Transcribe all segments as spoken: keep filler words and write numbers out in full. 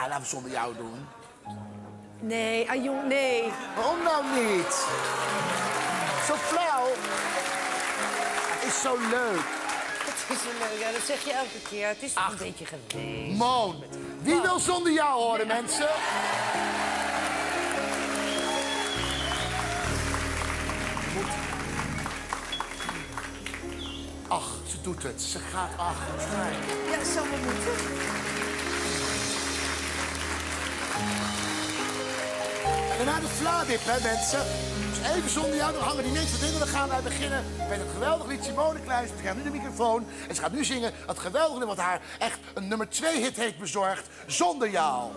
laten we zonder jou doen. Nee, ah, jong, nee. Waarom nou niet? Zo flauw. Het is zo leuk. Het is zo leuk, ja, dat zeg je elke keer. Het is toch een beetje geweest. Moon, wie wil zonder jou horen, mensen? Ach, ze doet het. Ze gaat achter. Ja, dat zal wel moeten. En na de Vladip, hè, mensen. Dus even zonder jou, dan hangen die niks van dingen. Dan gaan wij beginnen met het geweldig lied Simone Kluis. Ze krijgt nu de microfoon en ze gaat nu zingen het geweldige wat haar echt een nummer twee hit heeft bezorgd. Zonder jou.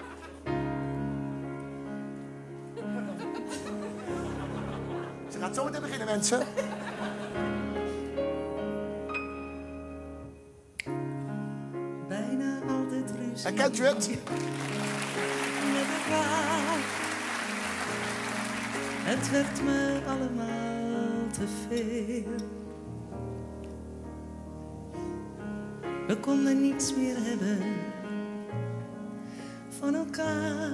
Ze gaat zo meteen beginnen, mensen. Bijna altijd ruzie. Herkent u het? Met elkaar. Het werd me allemaal te veel. We konden niets meer hebben van elkaar.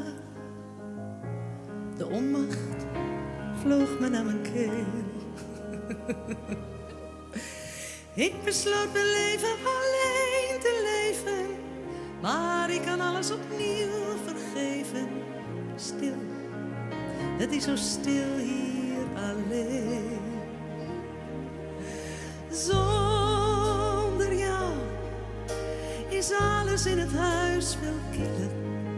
De onmacht vloog me naar mijn keel. Ik besloot mijn leven alleen te leven, maar ik kan alles opnieuw vergeven. Stil, het is zo stil hier alleen. Zonder jou is alles in het huis veel killer.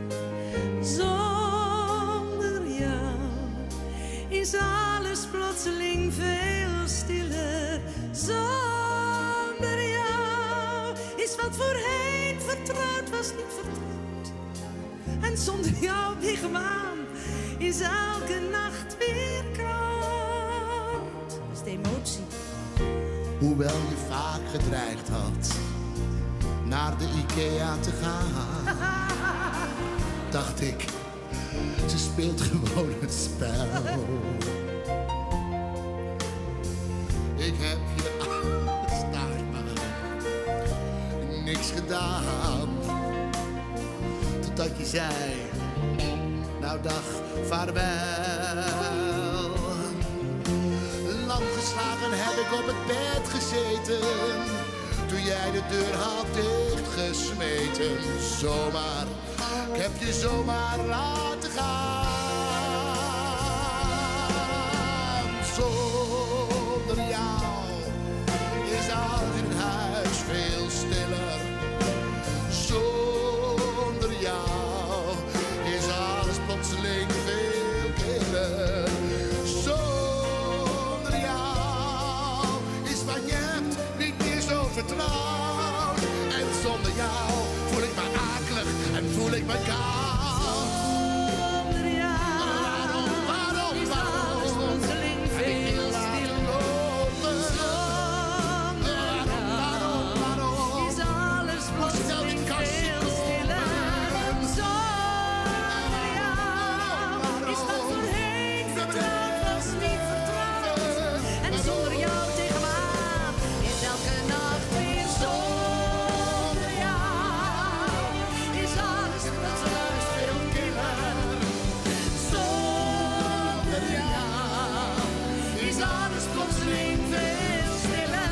Zonder jou is alles plotseling veel stiller. Zonder jou is wat voorheen vertrouwd was niet vertrouwd. En zonder jou, big maan, is elke nacht weer koud. Dat is de emotie. Hoewel je vaak gedreigd had naar de Ikea te gaan, dacht ik, ze speelt gewoon een spel. Ik heb je alles daar maar niks gedaan, totdat je zei, nou dag, vaarwel. Lang geslagen heb ik op het bed gezeten, toen jij de deur had dichtgesmeten. Zomaar, ik heb je zomaar laten gaan. Zonder jou is alles in huis veel stiller. Zonder jou is alles plotseling veel killer. Zonder jou is wat je hebt niet meer zo vertrouwd. En zonder jou voel ik me akelig en voel ik me koud. Zonder jou Waarom, waarom, is alles waarom? plotseling veel stiller. Zonder jou is alles plotseling veel stiller. Zonder jou is wat voorheen vertrouwd was niet vertrouwd. En zonder jou tegen me aan is elke nacht weer zonder jou. Is alles plotseling veel killer. Zonder jou is alles plotseling veel stiller.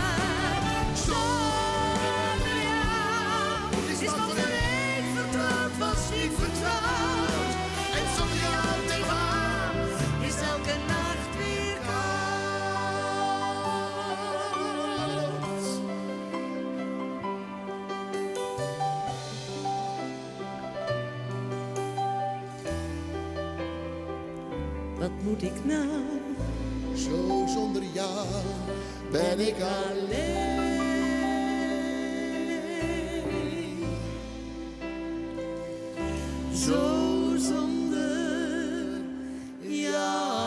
Zonder jou is wat voorheen vertrouwd was niet vertrouwd. En zonder jou tegen me aan is elke nacht weer koud. Wat moet ik nou? Zo zonder jou ben ik alleen. Zo zonder jou.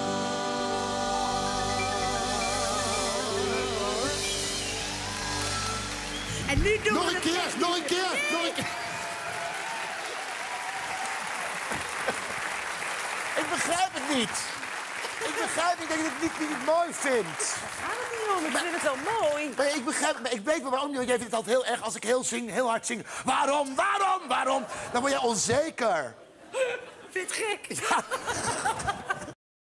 En nu doen Nog we een het keer, echt nog niet een keer, nog een keer. Ik begrijp het niet. Ik begrijp niet dat je het niet, niet mooi vindt. Daar gaat het niet om. Ik vind het wel mooi. Maar ik begrijp, maar ik weet wel waarom niet, want jij vindt het altijd heel erg als ik heel, zing, heel hard zing. Waarom, waarom, waarom? Dan word je onzeker. Vind je het gek? Ja.